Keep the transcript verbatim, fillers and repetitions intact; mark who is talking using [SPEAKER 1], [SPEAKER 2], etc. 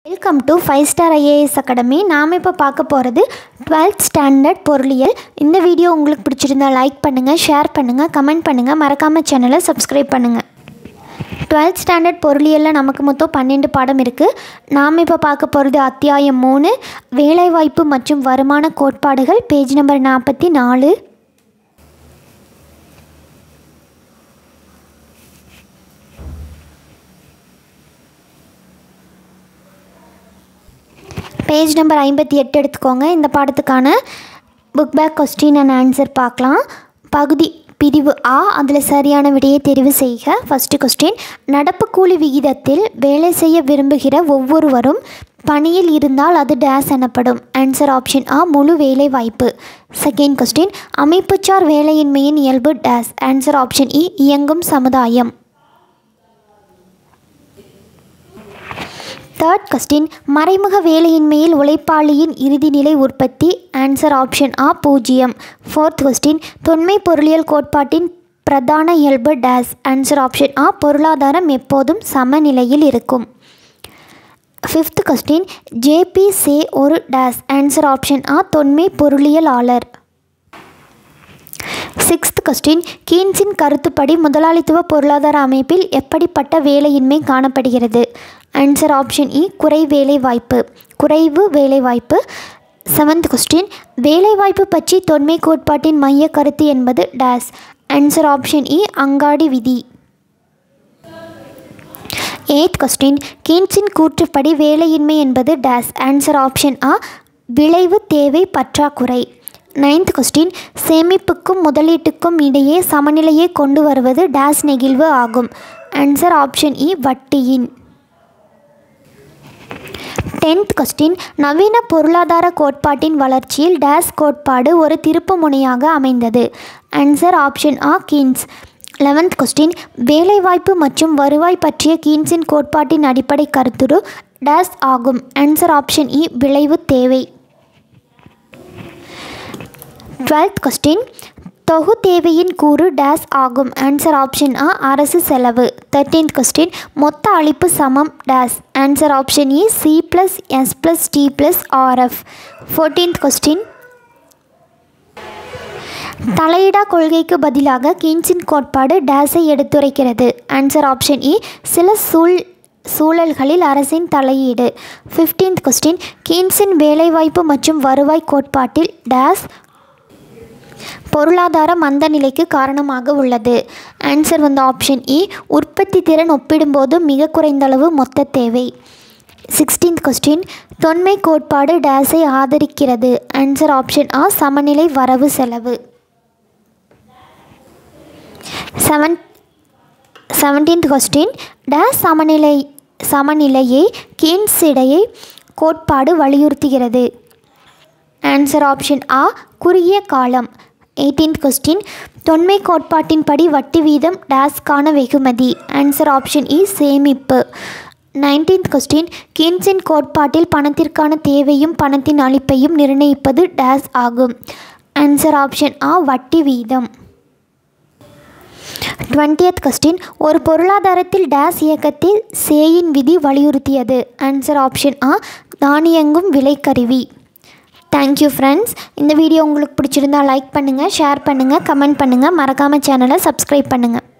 [SPEAKER 1] Welcome to five star IAS academy. நாம் இப்போ பார்க்க போகிறது டுவெல்த் ஸ்டாண்டர்ட் பொருளியல். இந்த வீடியோ உங்களுக்கு பிடிச்சிருந்தா லைக் பண்ணுங்கள், ஷேர் பண்ணுங்கள், கமெண்ட் பண்ணுங்கள், மறக்காமல் சேனலை சப்ஸ்கிரைப் பண்ணுங்கள். டுவெல்த் ஸ்டாண்டர்ட் பொருளியலில் நமக்கு மொத்தம் பன்னெண்டு பாடம் இருக்குது. நாம் இப்போ பார்க்க போகிறது அத்தியாயம் மூணு, வேலைவாய்ப்பு மற்றும் வருமான கோட்பாடுகள், பேஜ் நம்பர் நாற்பத்தி நாலு. பேஜ் நம்பர் ஐம்பத்தி எட்டு எடுத்துக்கோங்க. இந்த பாடத்துக்கான book back question and answer பார்க்கலாம். பகுதி பிரிவு ஆ, அதில் சரியான விடையை தெரிவு செய்க. ஃபஸ்ட்டு கொஸ்டின், நடப்பு கூலி விகிதத்தில் வேலை செய்ய விரும்புகிற ஒவ்வொருவரும் பணியில் இருந்தால் அது டேஸ் எனப்படும். ஆன்சர் ஆப்ஷன் ஆ, முழு வேலை வாய்ப்பு. செகண்ட் கொஸ்டின், அமைப்புச்சார் வேலையின்மையின் இயல்பு டேஸ். ஆன்சர் ஆப்ஷன் இ, இயங்கும் சமுதாயம். தேர்ட் கொஸ்டின், மறைமுக வேலையின்மையில் உழைப்பாளியின் இறுதிநிலை உற்பத்தி. ஆன்சர் ஆப்ஷன் ஆ, பூஜ்ஜியம். ஃபோர்த் கொஸ்டின், தொன்மை பொருளியல் கோட்பாட்டின் பிரதான இயல்பு டேஸ். ஆன்சர் ஆப்ஷன் ஆ, பொருளாதாரம் எப்போதும் சமநிலையில் இருக்கும். ஃபிஃப்த் கொஸ்டின், ஜேபி சே ஒரு டேஸ். ஆன்சர் ஆப்ஷன் ஆ, தொன்மை பொருளியலாளர். சிக்ஸ்த் கொஸ்டின், கீன்ஸின் கருத்துப்படி முதலாளித்துவ பொருளாதார அமைப்பில் எப்படிப்பட்ட வேலையின்மை காணப்படுகிறது. ஆன்சர் ஆப்ஷன் இ, குறை வேலைவாய்ப்பு, குறைவு வேலைவாய்ப்பு. செவன்த் கொஸ்டின், வேலைவாய்ப்பு பற்றி தொன்மை கோட்பாட்டின் மைய கருத்து என்பது டேஸ். ஆன்சர் ஆப்ஷன் இ, அங்காடி விதி. எய்த் கொஸ்டின், கீன்ஸின் கூற்றுப்படி வேலையின்மை என்பது டேஸ். ஆன்சர் ஆப்ஷன் ஆ, விளைவு தேவை பற்றாக்குறை. நைன்த் கொஸ்டின், சேமிப்புக்கும் முதலீட்டுக்கும் இடையே சமநிலையை கொண்டு வருவது டேஸ் நெகிழ்வு ஆகும். ஆன்சர் ஆப்ஷன் இ, வட்டியின். டென்த் கொஸ்டின், நவீன பொருளாதார கோட்பாட்டின் வளர்ச்சியில் டேஸ் கோட்பாடு ஒரு திருப்பு முனையாக அமைந்தது. ஆன்சர் ஆப்ஷன் ஆ, கீன்ஸ். லெவன்த் கொஸ்டின், வேலைவாய்ப்பு மற்றும் வருவாய் பற்றிய கீன்ஸின் கோட்பாட்டின் அடிப்படை கருத்துரு டேஸ் ஆகும். ஆன்சர் ஆப்ஷன் இ, விளைவு தேவை. டுவெல்த் கொஸ்டின், தொகு தேவையின் கூறு டேஸ் ஆகும். ஆன்சர் ஆப்ஷன் ஆ, அரசு செலவு. தேர்ட்டீன்த் கொஸ்டின், மொத்த அளிப்பு சமம் டேஸ். ஆன்சர் ஆப்ஷன் இ, C plus S plus T plus RF. Fourteenth question, தலையிடா கொள்கைக்கு பதிலாக கீன்ஸின் கோட்பாடு டேஸை எடுத்துரைக்கிறது. ஆன்சர் ஆப்ஷன் இ, சில சூழ் சூழல்களில் அரசின் தலையீடு. ஃபிஃப்டீன்த் கொஸ்டின், கீன்ஸின் வேலைவாய்ப்பு மற்றும் வருவாய் கோட்பாட்டில் டேஸ் பொருளாதார மந்த நிலைக்கு காரணமாக உள்ளது. ஆன்சர் வந்து ஆப்ஷன் இ, உற்பத்தி திறன் ஒப்பிடும்போது மிக குறைந்தளவு மொத்த தேவை. சிக்ஸ்டீன்த் கொஸ்டின், தொன்மை கோட்பாடு டேஸை ஆதரிக்கிறது. ஆன்சர் ஆப்ஷன் ஆ, சமநிலை வரவு செலவு. செவன் செவன்டீன்த் கொஸ்டின், டேஸ் சமநிலை சமநிலையை கீன்ஸ் இடையே கோட்பாடு வலியுறுத்துகிறது. ஆன்சர் ஆப்ஷன் ஆ, குறுகிய காலம். எயிட்டீன்த் கொஸ்டின், தொன்மை கோட்பாட்டின்படி வட்டி வீதம் டேஸ்கான வெகுமதி. ஆன்சர் ஆப்ஷன் இ, சேமிப்பு. நைன்டீன்த் கொஸ்டின், கீன்ஸின் கோட்பாட்டில் பணத்திற்கான தேவையும் பணத்தின் அளிப்பையும் நிர்ணயிப்பது டேஸ் ஆகும். ஆன்சர் ஆப்ஷன் ஆ, வட்டி வீதம். டுவெண்ட்டியத் கொஸ்டின், ஒரு பொருளாதாரத்தில் டேஸ் இயக்கத்தில் சேயின் விதி வலியுறுத்தியது. ஆன்சர் ஆப்ஷன் ஆ, தானியங்கும் விலைக்கருவி. Thank you friends. இந்த வீடியோ உங்களுக்கு பிடிச்சிருந்தால் லைக் பண்ணுங்கள், ஷேர் பண்ணுங்கள், கமெண்ட் பண்ணுங்கள், மறக்காமல் சேனலை சப்ஸ்கிரைப் பண்ணுங்கள்.